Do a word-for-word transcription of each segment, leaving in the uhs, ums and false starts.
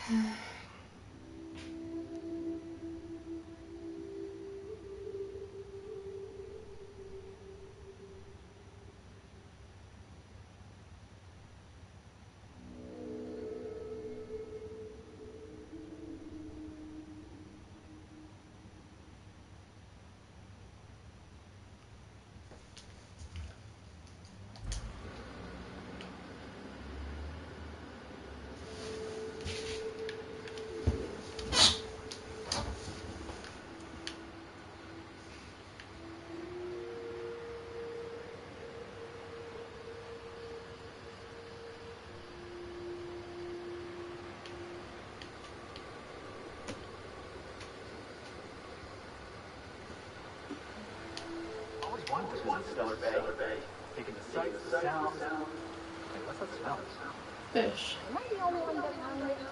One Stellar Bay, taking the sights, the sounds. Hey, what's that smell? Fish. Am I the only one that found it?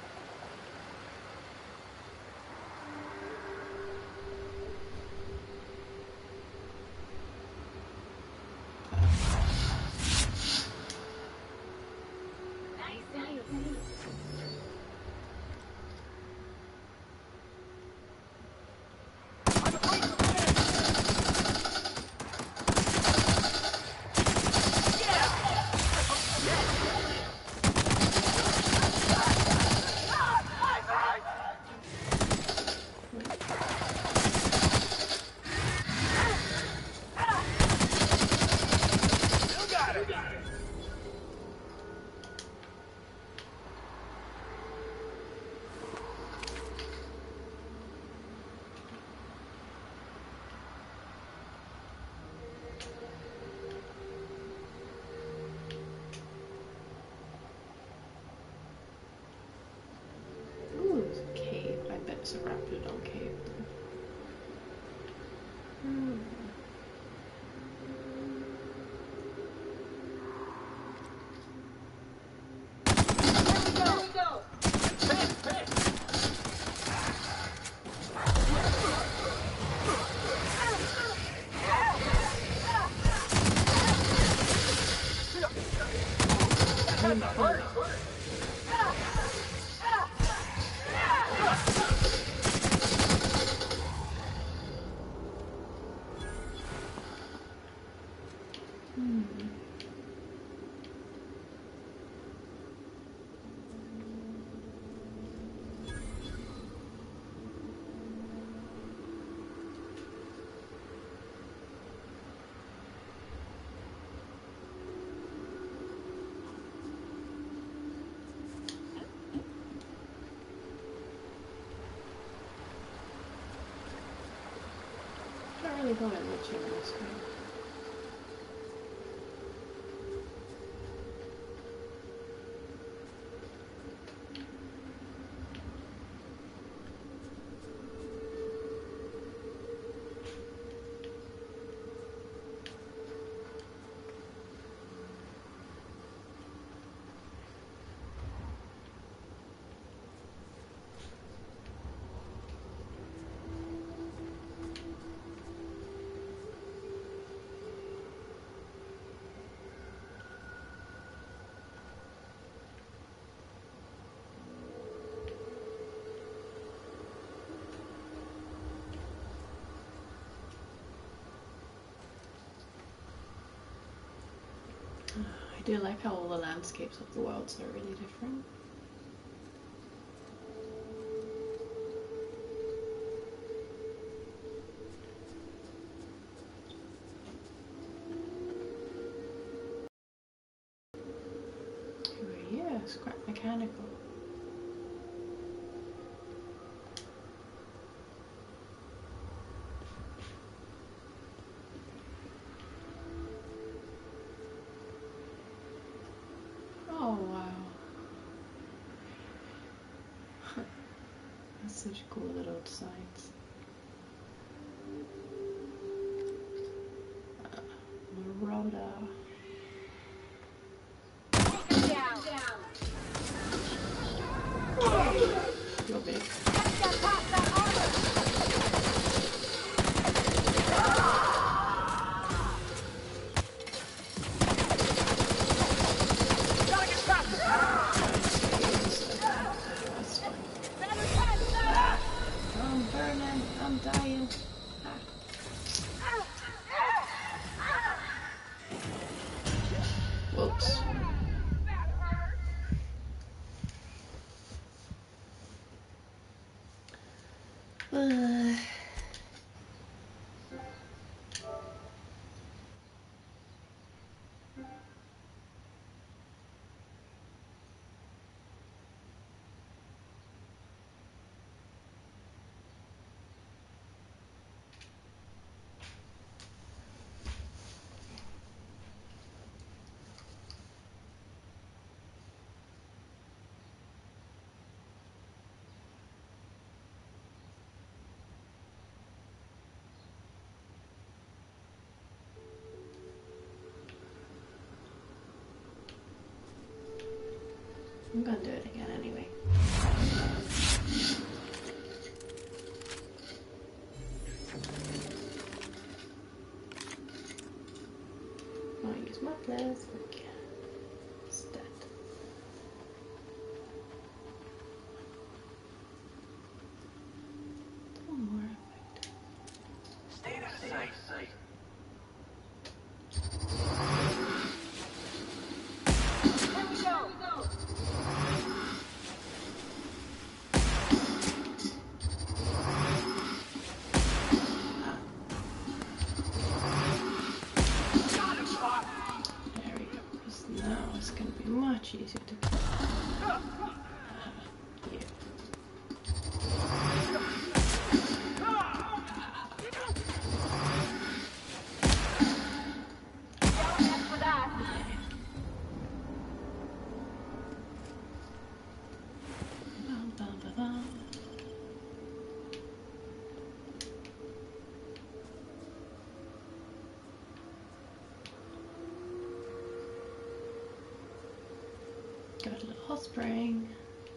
It's a Rapidon cave. Hmm. I really thought I'd let you on this one. I do like how all the landscapes of the worlds are really different. Over here, scrap mechanical. Oh wow. That's such cool little designs. Uh, Marauder. You're big. Uh, I'm gonna do it again anyway. I'll use my plasma instead. One more effect. Stay safe, safe. Here we go. There we go, because now it's going to be much easier to kill. Uh, yeah. Don't mess with that. Bum, bum, bum, bum. Got a little hot spring.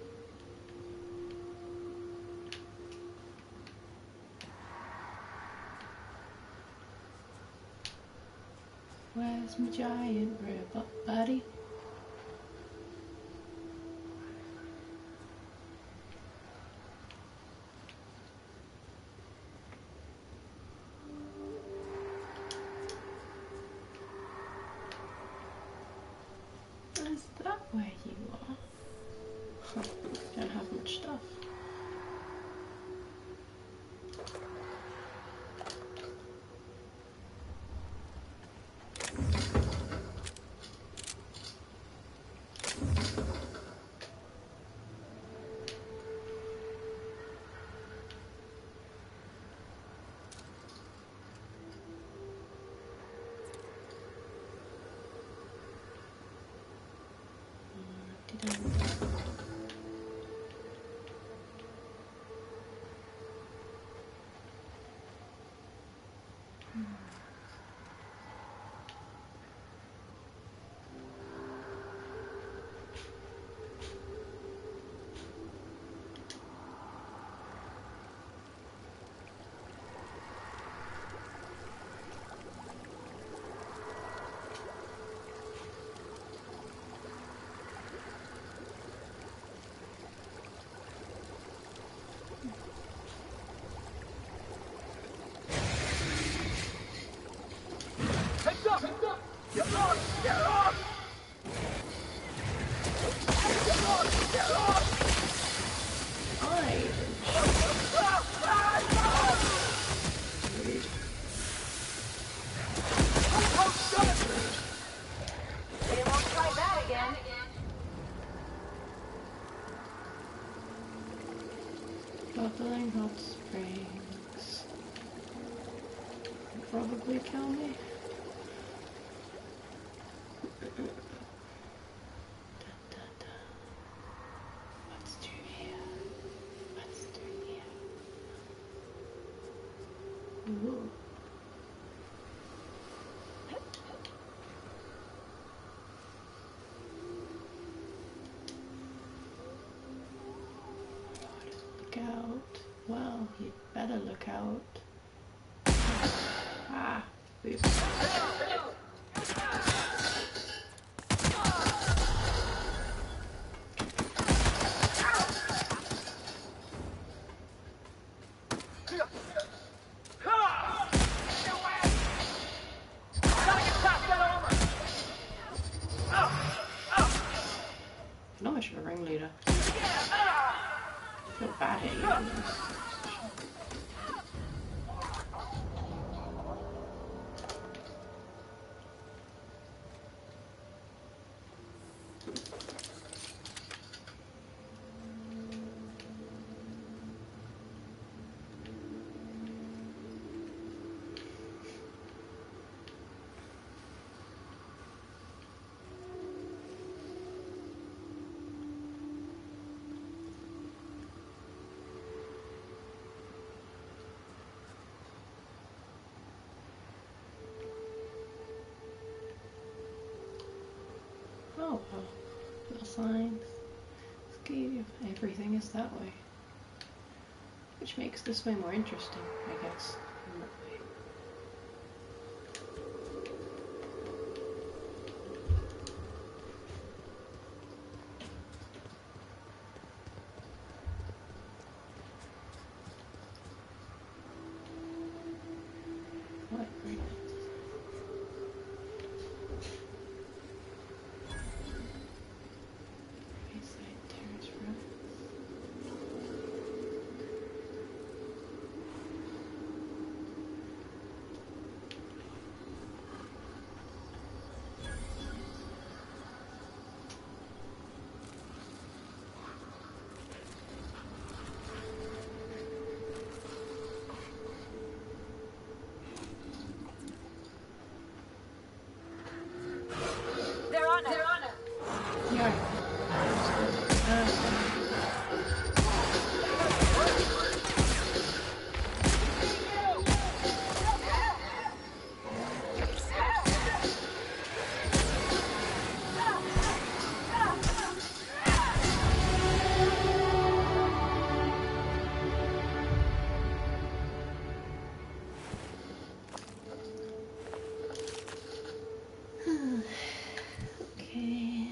Where's my giant robot buddy? Is that where you are? Don't have much stuff. Heads up! Get lost! Get lost! Get lost! Get lost! They won't try that again. Bubbling hot springs. Will probably kill me. Dun, dun, dun. What's through here? What's through here? Ooh. Look out. Well, you'd better look out. Ah, oops. Not much of a ringleader. I feel bad here. Oh, wow. Little signs. Okay, everything is that way. Which makes this way more interesting, I guess. In that way. What? Right. Bayside Terrace Road. They're on us. They're on us. Yeah. Uh, okay.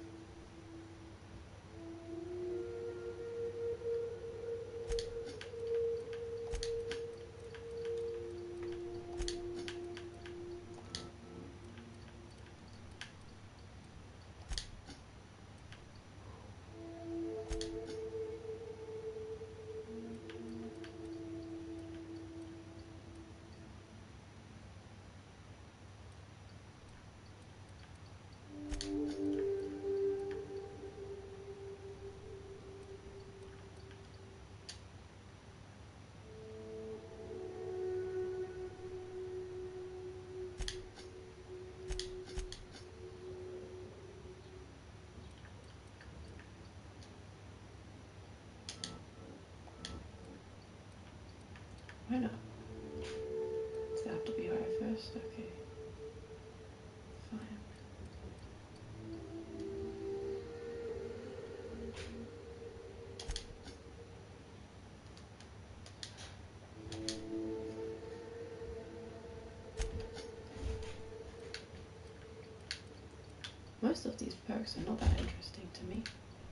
Why not? Does that have to be higher first? Okay. Fine. Most of these perks are not that interesting to me.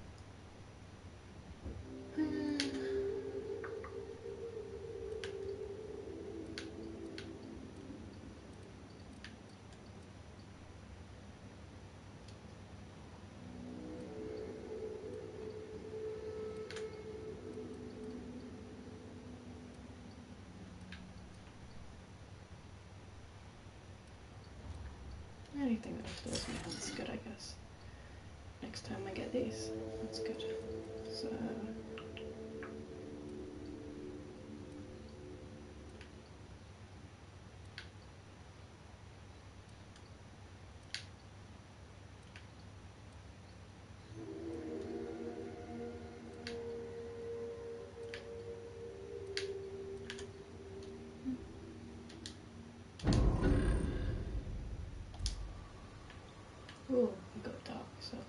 Anything that restores my health is good, I guess. Next time I get these, that's good. So. Ooh, it got dark suddenly.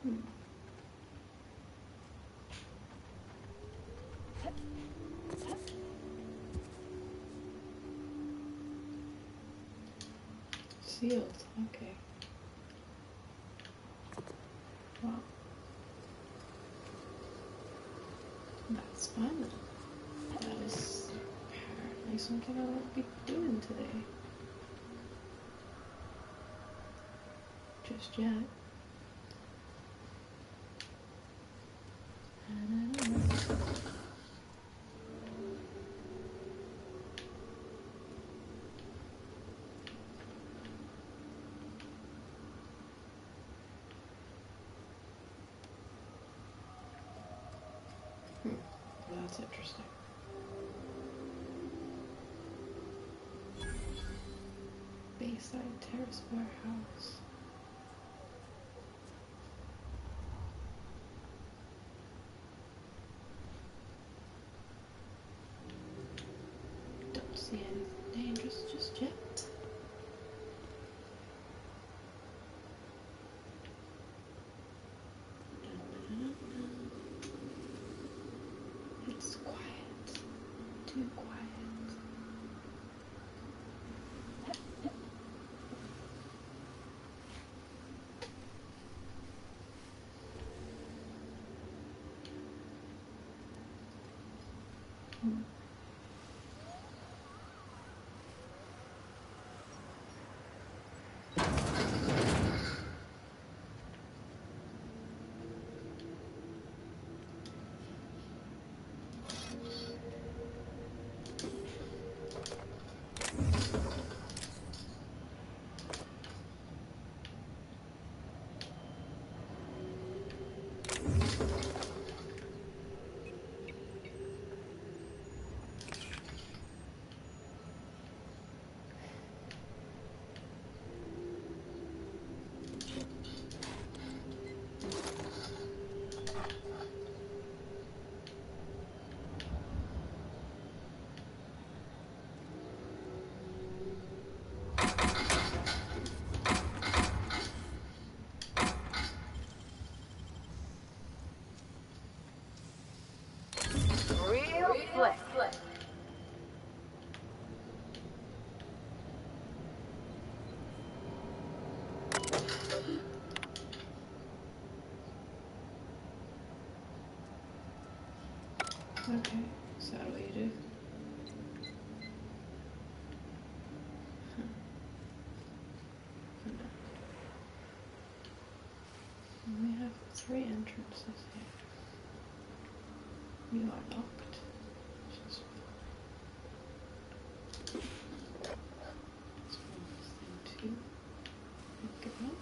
Hmm. Sealed, okay. Wow. That's fine then. That is apparently something I won't be doing today. Just yet. And I don't know. Hmm. That's interesting. Bayside Terrace Warehouse. Don't see anything dangerous just yet. It's quiet. Too quiet. Hmm. Real slick. Okay, is that what you do? Huh. We have three entrances here. You are locked. Which is that's one thing to think about.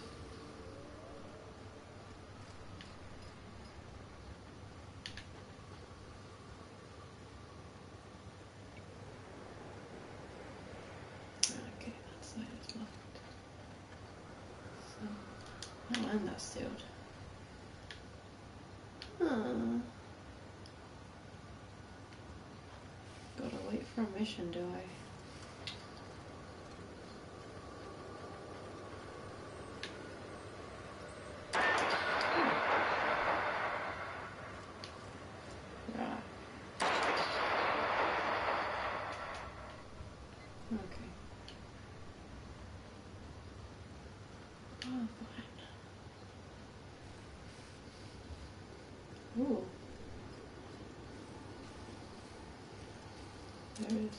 Okay, that side is locked. So, oh, and that's sealed. Huh. Gotta wait for a mission, do I? Right. Okay. Oh, fine. Ooh. There is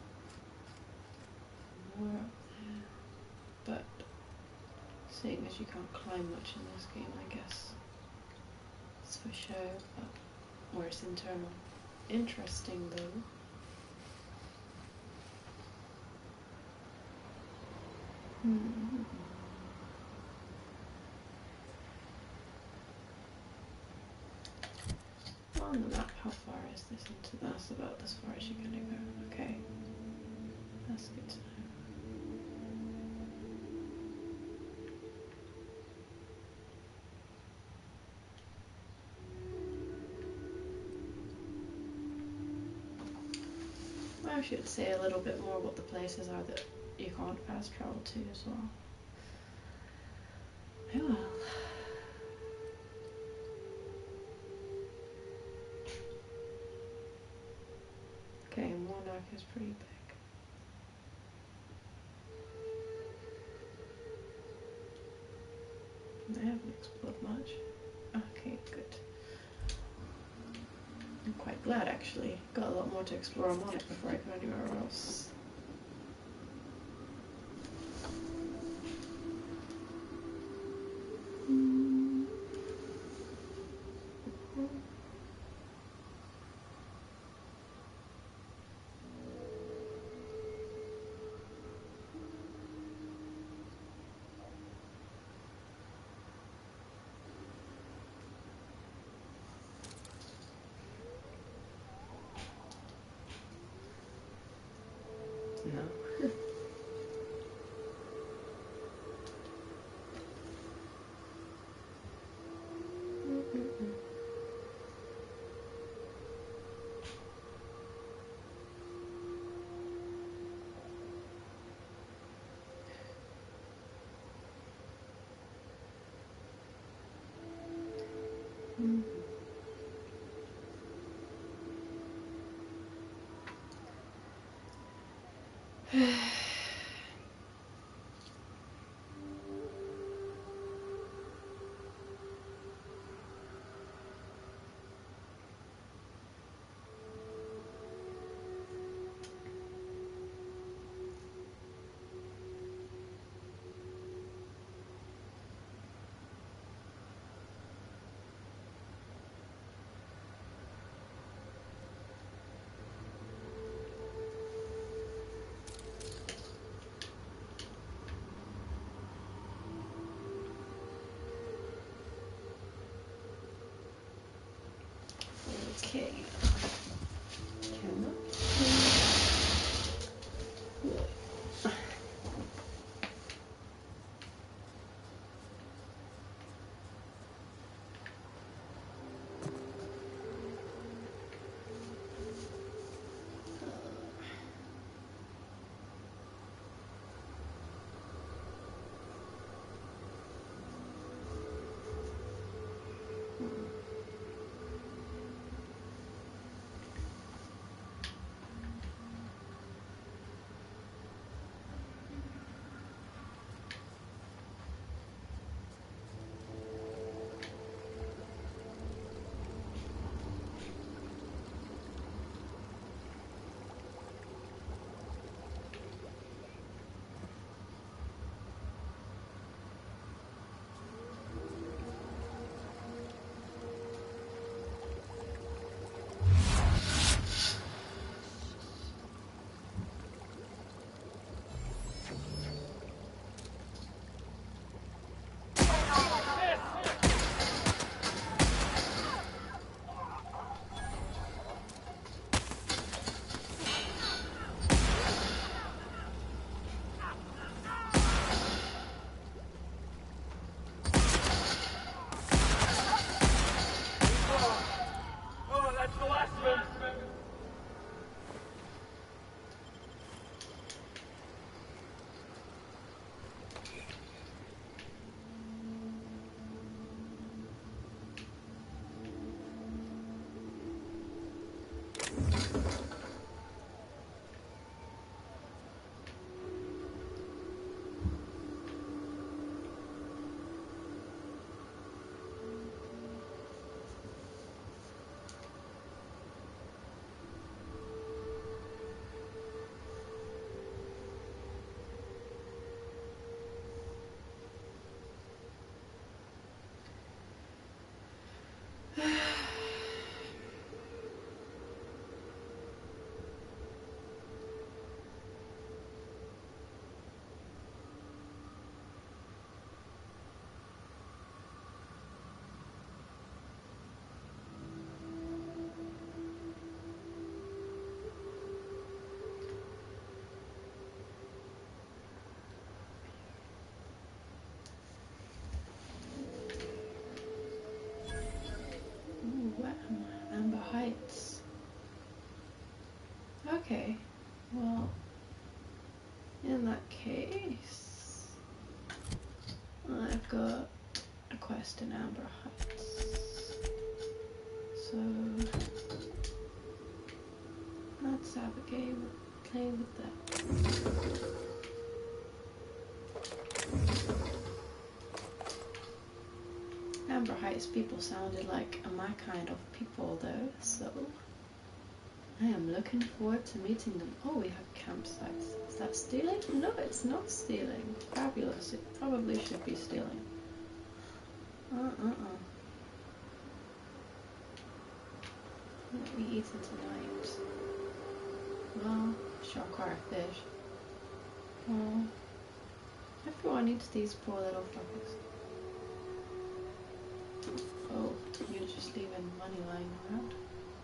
more up there. But seeing as you can't climb much in this game, I guess it's for show, but or it's internal. Interesting though. Hmm. On the map, how far is this into that's about as far as you're gonna go. Okay. That's good to know. I should say a little bit more what the places are that you can't fast travel to as well. Oh well. is pretty big. I haven't explored much. Okay, good. I'm quite glad actually. Got a lot more to explore on Monarch before I go anywhere else. No. Mm. Okay. Camera. Amber Heights. Okay, well, in that case, I've got a quest in Amber Heights. So, let's have a game play with that. Amber Heights people sounded like my kind of people though, so I am looking forward to meeting them. Oh, we have campsites. Is that stealing? No, it's not stealing. Fabulous. It probably should be stealing. Uh-uh-uh. What are we eating tonight? Well, shark or a fish. Oh, everyone eats these poor little fuckers. Oh, you're just leaving money lying around.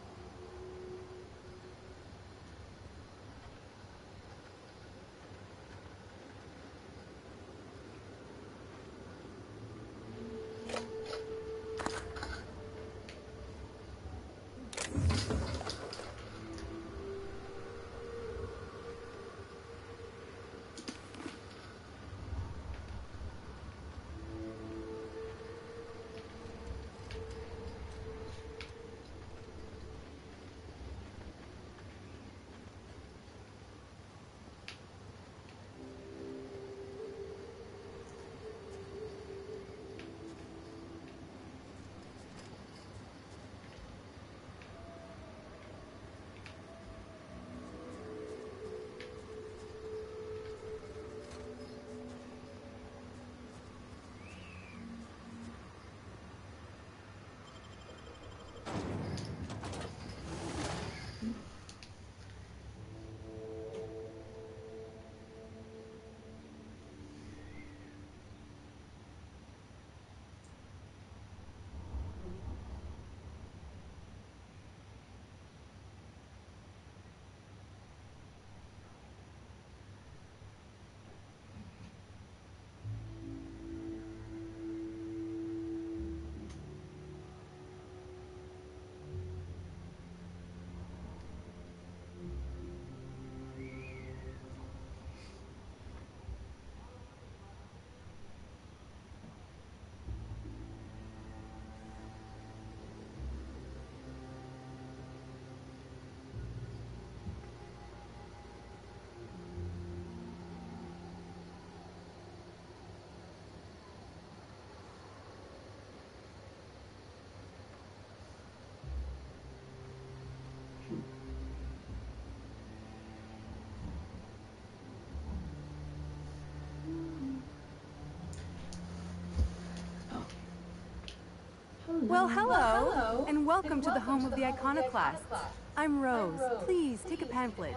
Well, hello, well, hello, and welcome, and welcome to the home to of the Iconoclasts. I'm Rose. Rose. Please, take a pamphlet.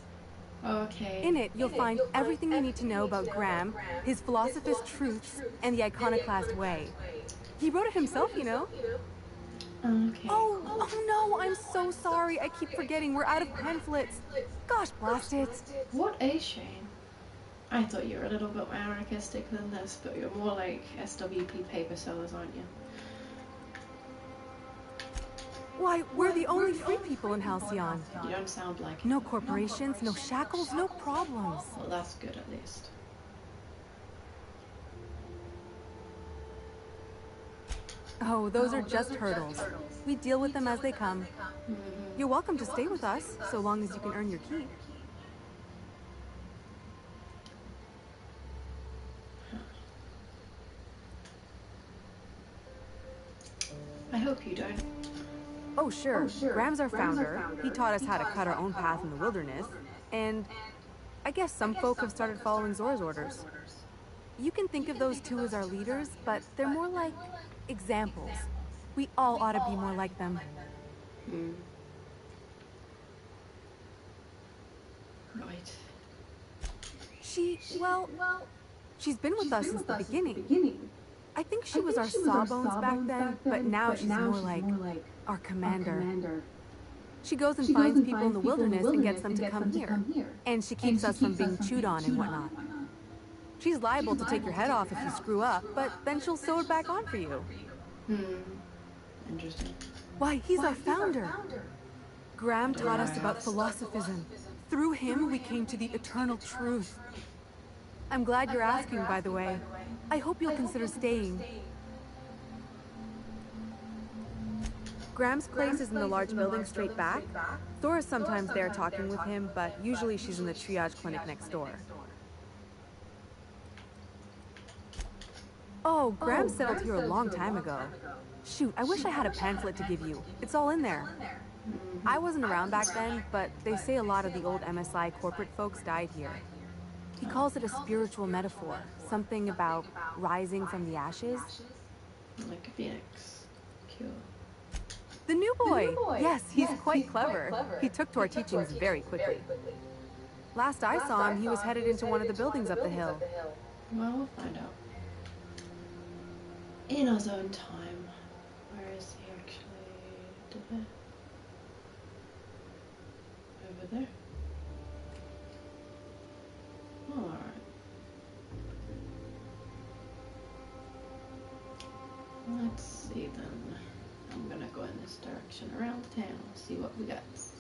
Okay. In it, you'll, In find, it, you'll everything find you need to know about Graham, Graham his philosopher's truths, and the Iconoclast way. He wrote it himself, you know. Okay. Oh, oh no, I'm so sorry. I keep forgetting. We're out of pamphlets. Gosh, blast it. What a shame. I thought you were a little bit more anarchistic than this, but you're more like S W P paper sellers, aren't you? Why, we're the only free people in Halcyon. You don't sound like it. No corporations, no shackles, no problems. Well, that's good at least. Oh, those are just hurdles. We deal with them as they come. Mm-hmm. You're welcome to stay with us, so long as you can earn your keep. I hope you don't. Oh sure. oh, sure. Graham's our Graham's founder. Our founder. He taught us he how to cut our own path in the wilderness. And I guess some I guess folk some have started following Zora's orders. You can think of those two as our leaders, but they're more like examples. We all ought to be more like them. Hmm. Right. She, well, she's been with us since the beginning. I think she was our sawbones back then, but now she's more like our commander. She goes and finds people in the wilderness and gets them to come here. And she keeps us from being chewed on and whatnot. She's liable to take your head off if you screw up, but then she'll sew it back on for you. Hmm. Interesting. Why, he's our founder. Graham taught us about philosophism. Through him, we came to the eternal truth. I'm glad you're asking, by the way. I hope you'll consider staying. Graham's place is in the large building straight back. Dora's sometimes there talking with him, but usually she's in the triage clinic next door. Oh, Graham settled here a long time ago. Shoot, I wish I had a pamphlet to give you. It's all in there. I wasn't around back then, but they say a lot of the old M S I corporate folks died here. He calls it a spiritual metaphor, something about rising from the ashes. Like a phoenix. Cool. The new boy! The new boy. Yes, he's, yes, quite, he's clever. quite clever. He took to our he teachings took very quickly. quickly. Last I Last saw him, he was headed into one of the buildings up the hill. Well, we'll find out. In his own time. Where is he actually? Did it? Over there. Alright. Let's see then. I'm gonna go in this direction around town, see what we got.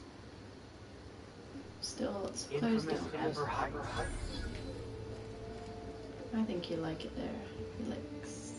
Still, it's closed down. I think you like it there, Felix.